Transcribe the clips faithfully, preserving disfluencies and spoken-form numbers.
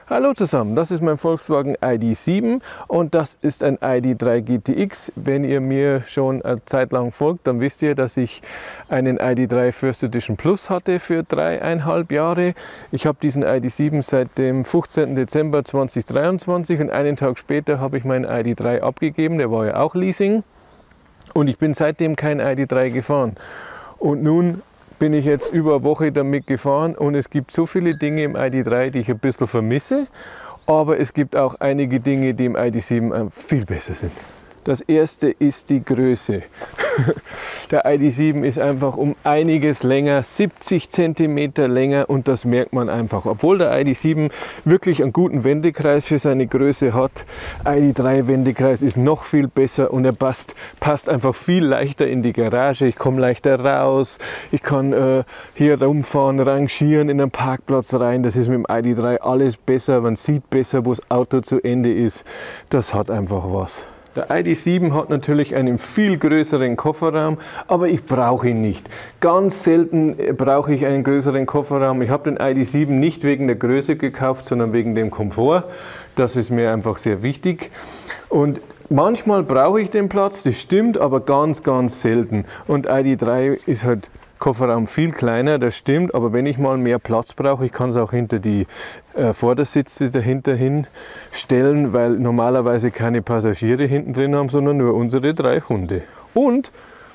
Hallo zusammen, das ist mein Volkswagen I D sieben und das ist ein I D drei G T X. Wenn ihr mir schon eine Zeit lang folgt, dann wisst ihr, dass ich einen I D drei First Edition Plus hatte für dreieinhalb Jahre. Ich habe diesen I D sieben seit dem fünfzehnten Dezember zweitausenddreiundzwanzig und einen Tag später habe ich meinen I D drei abgegeben, der war ja auch Leasing und ich bin seitdem kein I D drei gefahren. Und nun bin ich jetzt über eine Woche damit gefahren und es gibt so viele Dinge im I D drei, die ich ein bisschen vermisse, aber es gibt auch einige Dinge, die im I D sieben viel besser sind. Das erste ist die Größe. Der I D sieben ist einfach um einiges länger, siebzig Zentimeter länger, und das merkt man einfach. Obwohl der I D sieben wirklich einen guten Wendekreis für seine Größe hat, I D drei Wendekreis ist noch viel besser und er passt, passt einfach viel leichter in die Garage. Ich komme leichter raus, ich kann äh, hier rumfahren, rangieren, in einen Parkplatz rein. Das ist mit dem I D drei alles besser, man sieht besser, wo das Auto zu Ende ist. Das hat einfach was. Der I D sieben hat natürlich einen viel größeren Kofferraum, aber ich brauche ihn nicht. Ganz selten brauche ich einen größeren Kofferraum. Ich habe den I D sieben nicht wegen der Größe gekauft, sondern wegen dem Komfort. Das ist mir einfach sehr wichtig. Und manchmal brauche ich den Platz, das stimmt, aber ganz, ganz selten. Und I D drei ist halt Kofferraum viel kleiner, das stimmt, aber wenn ich mal mehr Platz brauche, ich kann es auch hinter die äh, Vordersitze dahinter hin stellen, weil normalerweise keine Passagiere hinten drin haben, sondern nur unsere drei Hunde. Und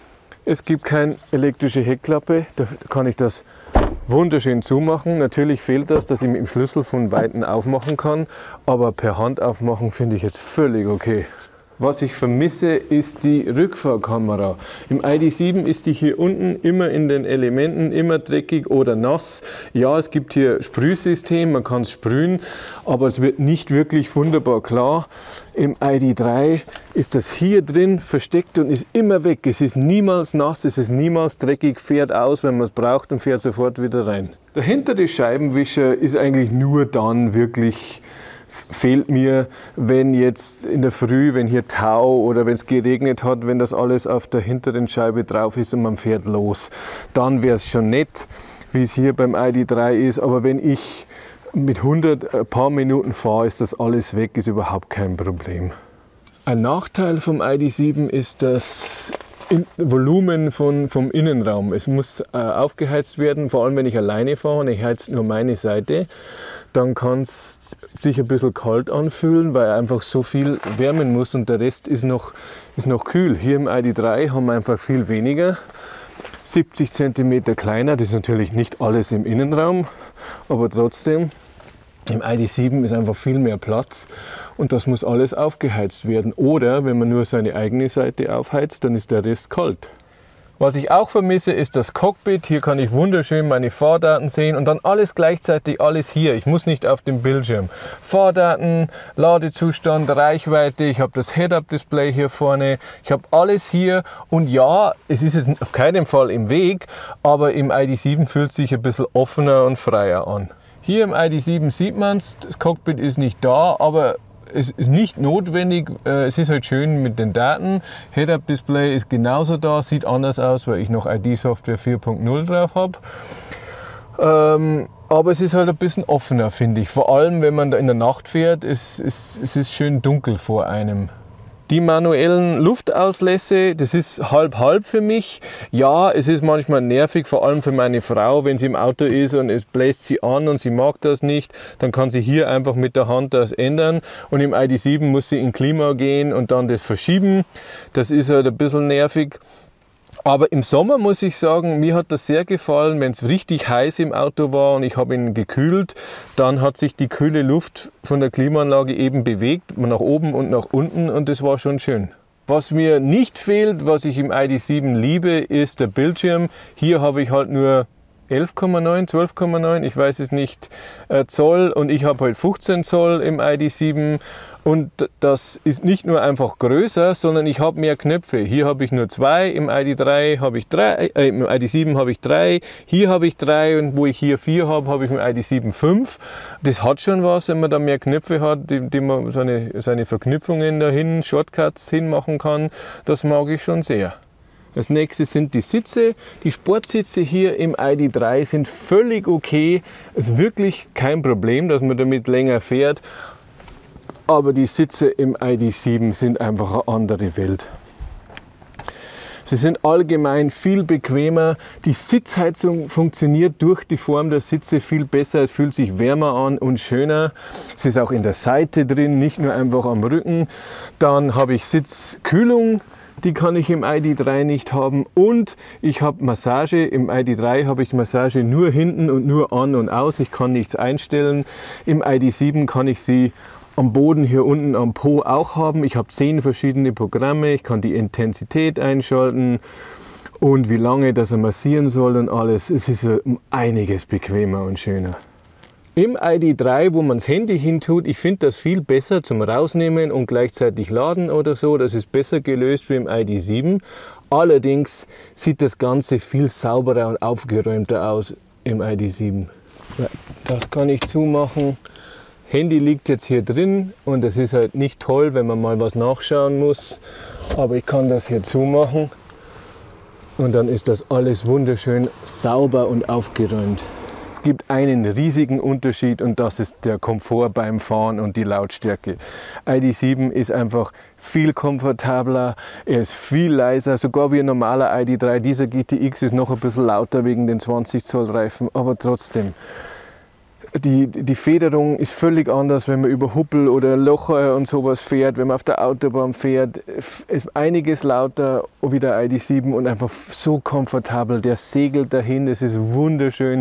es gibt keine elektrische Heckklappe, da kann ich das wunderschön zumachen. Natürlich fehlt das, dass ich mit dem Schlüssel von Weitem aufmachen kann, aber per Hand aufmachen finde ich jetzt völlig okay. Was ich vermisse, ist die Rückfahrkamera. Im I D sieben ist die hier unten immer in den Elementen, immer dreckig oder nass. Ja, es gibt hier Sprühsystem, man kann es sprühen, aber es wird nicht wirklich wunderbar klar. Im I D drei ist das hier drin versteckt und ist immer weg. Es ist niemals nass, es ist niemals dreckig, fährt aus, wenn man es braucht, und fährt sofort wieder rein. Der hintere Scheibenwischer ist eigentlich nur dann wirklich fehlt mir, wenn jetzt in der Früh, wenn hier Tau oder wenn es geregnet hat, wenn das alles auf der hinteren Scheibe drauf ist und man fährt los. Dann wäre es schon nett, wie es hier beim I D drei ist, aber wenn ich mit hundert ein paar Minuten fahre, ist das alles weg, ist überhaupt kein Problem. Ein Nachteil vom I D sieben ist das In Volumen von, vom Innenraum. Es muss äh, aufgeheizt werden, vor allem wenn ich alleine fahre und ich heize nur meine Seite, dann kann es sich ein bisschen kalt anfühlen, weil er einfach so viel wärmen muss und der Rest ist noch, ist noch kühl. Hier im I D drei haben wir einfach viel weniger, siebzig Zentimeter kleiner, das ist natürlich nicht alles im Innenraum, aber trotzdem. Im I D sieben ist einfach viel mehr Platz und das muss alles aufgeheizt werden. Oder wenn man nur seine eigene Seite aufheizt, dann ist der Rest kalt. Was ich auch vermisse, ist das Cockpit. Hier kann ich wunderschön meine Fahrdaten sehen und dann alles gleichzeitig, alles hier. Ich muss nicht auf dem Bildschirm. Fahrdaten, Ladezustand, Reichweite, ich habe das Head-Up-Display hier vorne. Ich habe alles hier und ja, es ist jetzt auf keinen Fall im Weg, aber im I D sieben fühlt sich ein bisschen offener und freier an. Hier im I D sieben sieht man es, das Cockpit ist nicht da, aber es ist nicht notwendig, es ist halt schön mit den Daten. Head-Up-Display ist genauso da, sieht anders aus, weil ich noch I D-Software vier Punkt null drauf habe. Ähm, aber es ist halt ein bisschen offener, finde ich. Vor allem, wenn man da in der Nacht fährt, es, es, es ist schön dunkel vor einem. Die manuellen Luftauslässe, das ist halb-halb für mich. Ja, es ist manchmal nervig, vor allem für meine Frau, wenn sie im Auto ist und es bläst sie an und sie mag das nicht, dann kann sie hier einfach mit der Hand das ändern. Und im I D sieben muss sie in Klima gehen und dann das verschieben. Das ist halt ein bisschen nervig. Aber im Sommer muss ich sagen, mir hat das sehr gefallen, wenn es richtig heiß im Auto war und ich habe ihn gekühlt, dann hat sich die kühle Luft von der Klimaanlage eben bewegt, nach oben und nach unten, und das war schon schön. Was mir nicht fehlt, was ich im I D sieben liebe, ist der Bildschirm. Hier habe ich halt nur elf Komma neun, zwölf Komma neun, ich weiß es nicht, äh, Zoll, und ich habe halt fünfzehn Zoll im I D sieben und das ist nicht nur einfach größer, sondern ich habe mehr Knöpfe. Hier habe ich nur zwei, im I D drei habe ich drei, äh, im I D sieben habe ich drei, hier habe ich drei und wo ich hier vier habe, habe ich im I D sieben fünf. Das hat schon was, wenn man da mehr Knöpfe hat, die, die man seine, seine Verknüpfungen dahin, Shortcuts hinmachen kann, das mag ich schon sehr. Das nächste sind die Sitze. Die Sportsitze hier im I D drei sind völlig okay. Es ist wirklich kein Problem, dass man damit länger fährt. Aber die Sitze im I D sieben sind einfach eine andere Welt. Sie sind allgemein viel bequemer. Die Sitzheizung funktioniert durch die Form der Sitze viel besser. Es fühlt sich wärmer an und schöner. Es ist auch in der Seite drin, nicht nur einfach am Rücken. Dann habe ich Sitzkühlung. Die kann ich im I D drei nicht haben. Und ich habe Massage. Im I D drei habe ich Massage nur hinten und nur an und aus. Ich kann nichts einstellen. Im I D sieben kann ich sie am Boden hier unten am Po auch haben. Ich habe zehn verschiedene Programme. Ich kann die Intensität einschalten und wie lange das er massieren soll und alles. Es ist um einiges bequemer und schöner. Im I D drei, wo man das Handy hintut, ich finde das viel besser zum Rausnehmen und gleichzeitig laden oder so. Das ist besser gelöst wie im I D sieben. Allerdings sieht das Ganze viel sauberer und aufgeräumter aus im I D sieben. Das kann ich zumachen. Handy liegt jetzt hier drin und es ist halt nicht toll, wenn man mal was nachschauen muss. Aber ich kann das hier zumachen und dann ist das alles wunderschön sauber und aufgeräumt. Es gibt einen riesigen Unterschied und das ist der Komfort beim Fahren und die Lautstärke. I D sieben ist einfach viel komfortabler, er ist viel leiser, sogar wie ein normaler I D drei. Dieser G T X ist noch ein bisschen lauter wegen den zwanzig Zoll Reifen, aber trotzdem. Die, die Federung ist völlig anders, wenn man über Huppel oder Locher und sowas fährt, wenn man auf der Autobahn fährt. Ist einiges lauter wie der I D sieben und einfach so komfortabel. Der segelt dahin, es ist wunderschön.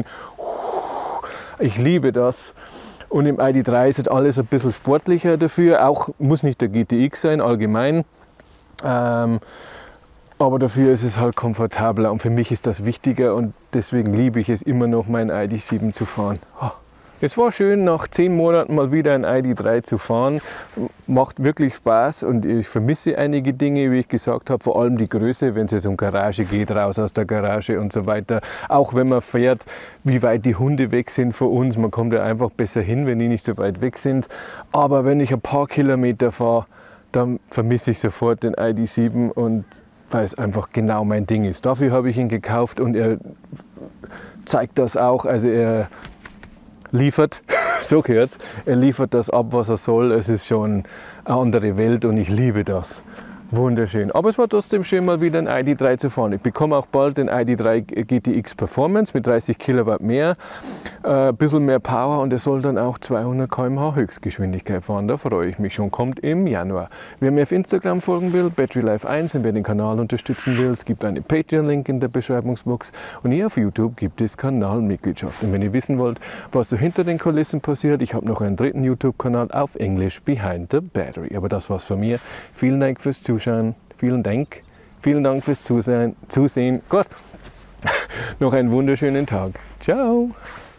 Ich liebe das. Und im I D drei ist halt alles ein bisschen sportlicher dafür. Auch muss nicht der G T X sein, allgemein. Ähm, aber dafür ist es halt komfortabler und für mich ist das wichtiger und deswegen liebe ich es immer noch, mein I D sieben zu fahren. Oh. Es war schön, nach zehn Monaten mal wieder ein I D drei zu fahren. Macht wirklich Spaß und ich vermisse einige Dinge, wie ich gesagt habe, vor allem die Größe, wenn es jetzt um Garage geht, raus aus der Garage und so weiter. Auch wenn man fährt, wie weit die Hunde weg sind von uns. Man kommt ja einfach besser hin, wenn die nicht so weit weg sind. Aber wenn ich ein paar Kilometer fahre, dann vermisse ich sofort den I D sieben und weil es einfach genau mein Ding ist. Dafür habe ich ihn gekauft und er zeigt das auch. Also er liefert, so gehört's, er liefert das ab, was er soll. Es ist schon eine andere Welt und ich liebe das. Wunderschön. Aber es war trotzdem schön, mal wieder ein I D drei zu fahren. Ich bekomme auch bald den I D drei G T X Performance mit dreißig Kilowatt mehr, äh, ein bisschen mehr Power und er soll dann auch zweihundert Kilometer pro Stunde Höchstgeschwindigkeit fahren. Da freue ich mich schon. Kommt im Januar. Wer mir auf Instagram folgen will, Battery Life eins, und wer den Kanal unterstützen will, es gibt einen Patreon-Link in der Beschreibungsbox und hier auf YouTube gibt es Kanalmitgliedschaft. Und wenn ihr wissen wollt, was so hinter den Kulissen passiert, ich habe noch einen dritten YouTube-Kanal auf Englisch, Behind the Battery. Aber das war's von mir. Vielen Dank fürs Zuschauen. Vielen Dank. Vielen Dank fürs Zusehen. Zusehen. Gott, noch einen wunderschönen Tag. Ciao.